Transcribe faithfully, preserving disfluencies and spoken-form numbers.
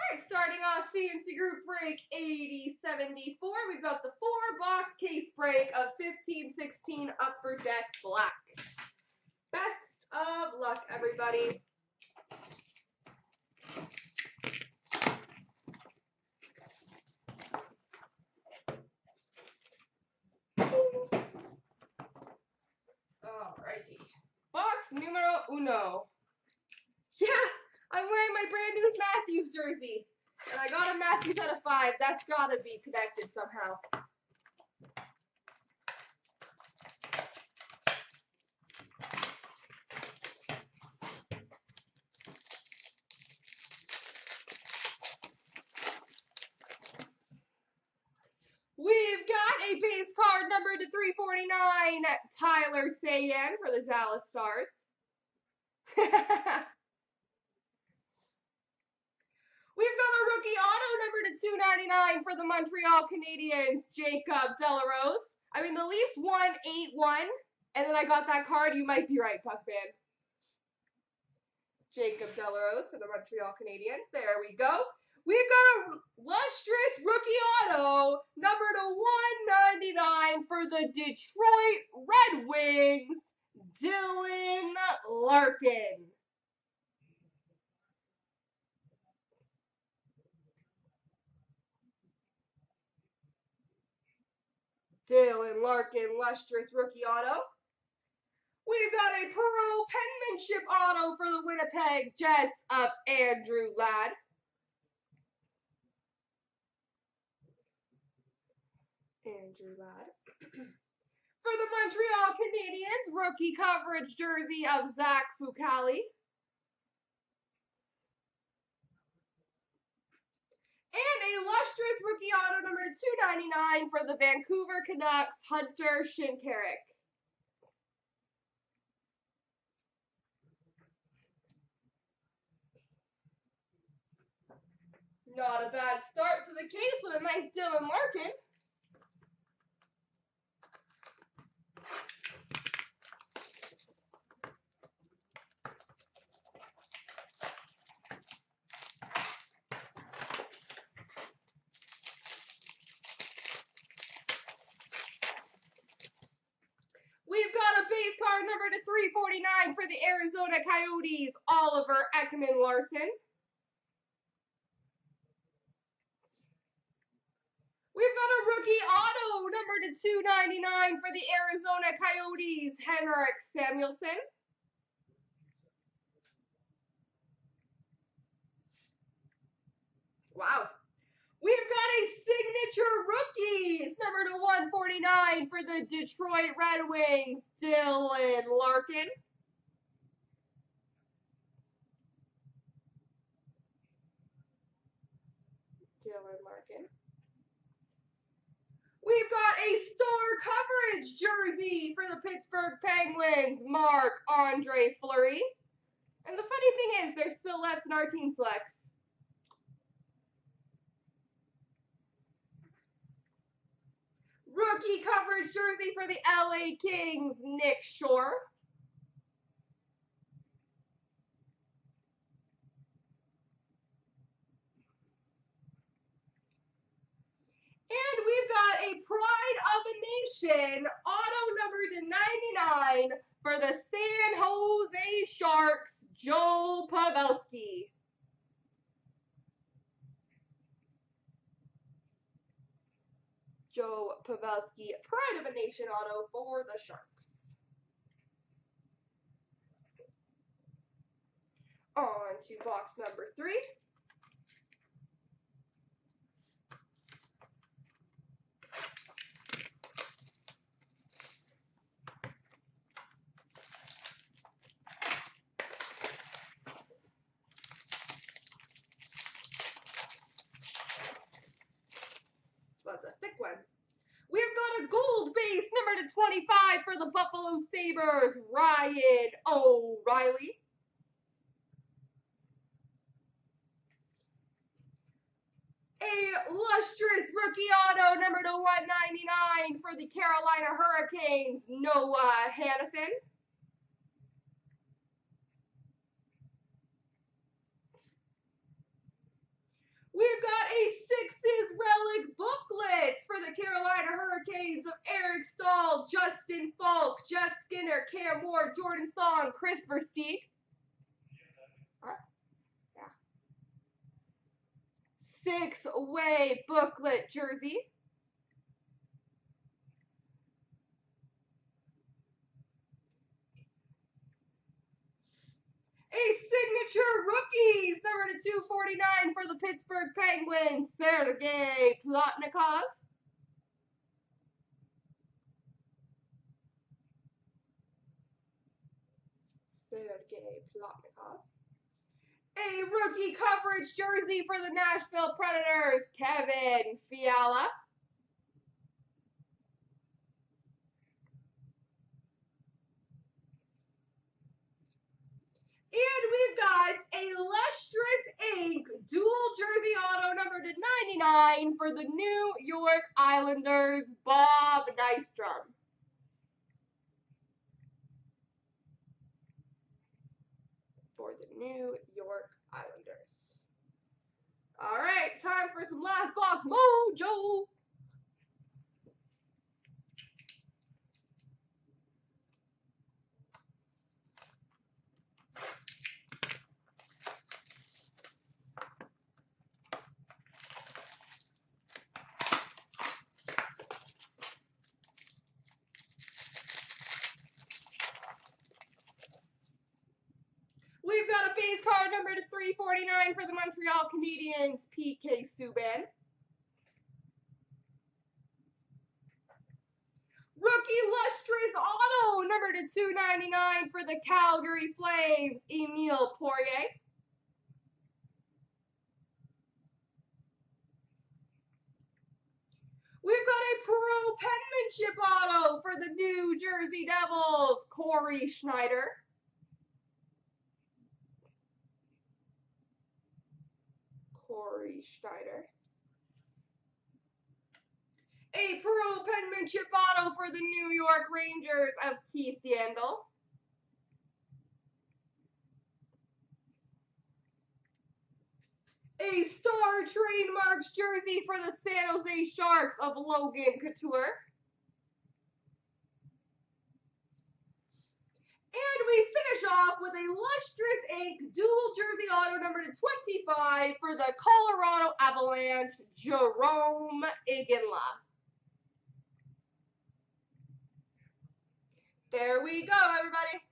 right, starting off C N C Group Break eighty seventy-four, we've got the four-box case break of fifteen sixteen Upper Deck Black. Best of luck, everybody. Alrighty. Box numero uno. Yeah, I'm wearing my brand new Matthews jersey. And I got a Matthews out of five. That's gotta be connected somehow. We've got a base card number to three forty-nine, Tyler Seguin for the Dallas Stars. We've got a rookie auto number to two ninety-nine for the Montreal Canadiens, Jacob Delarose. I mean, the Leafs won eight one, and then I got that card. You might be right, Puck fan. Jacob Delarose for the Montreal Canadiens. There we go. We've got a lustrous rookie auto number to one ninety-nine for the Detroit Red Wings, Dylan Larkin. Dylan Larkin, lustrous rookie auto. We've got a Pearl penmanship auto for the Winnipeg Jets of Andrew Ladd. Andrew Ladd. For the Montreal Canadiens, rookie coverage jersey of Zach Fucale. And a lustrous rookie auto number to two ninety-nine for the Vancouver Canucks, Hunter Shinkaruk. Not a bad start to the case with a nice Dylan Larkin. We've got a base card number to three forty-nine for the Arizona Coyotes, Oliver Ekman-Larsson. We've got a rookie auto number to two ninety-nine for the Arizona Coyotes, Henrik Samuelsson. Wow. We've got a signature rookies number to one forty-nine for the Detroit Red Wings, Dylan Larkin. Dylan Larkin. We've got a star coverage jersey for the Pittsburgh Penguins, Marc-Andre Fleury. And the funny thing is, there's still left in our team selects. Rookie coverage jersey for the L A Kings, Nick Shore. And we've got a Pride of a Nation auto number to ninety-nine for the San Jose Sharks, Joe Pavelski. Joe Pavelski, Pride of a Nation auto for the Sharks. On to box number three. That's a thick one. We've got a gold base number to twenty-five for the Buffalo Sabres, Ryan O'Reilly. A lustrous rookie auto number to one ninety-nine for the Carolina Hurricanes, Noah Hanifin. four, Jordan Stahl, Chris Versteeg. Uh, yeah. Six-way booklet jersey. A signature rookies, number to two forty-nine for the Pittsburgh Penguins, Sergei Plotnikov. Sergei Plotnikov. A rookie coverage jersey for the Nashville Predators, Kevin Fiala. And we've got a lustrous ink dual jersey auto number to ninety-nine for the New York Islanders, Bob Nystrom. For the New York Islanders. All right, time for some last box mojo. We've got a base card number to three forty-nine for the Montreal Canadiens, P K Subban. Rookie lustrous auto number to two ninety-nine for the Calgary Flames, Emile Poirier. We've got a Pro penmanship auto for the New Jersey Devils, Corey Schneider. Corey Schneider. A Pro penmanship auto for the New York Rangers of Keith Yandle. A Star Trademarks jersey for the San Jose Sharks of Logan Couture. And we finish off with a lustrous ink dual jersey auto number to twenty-five for the Colorado Avalanche, Jarome Iginla. There we go, everybody.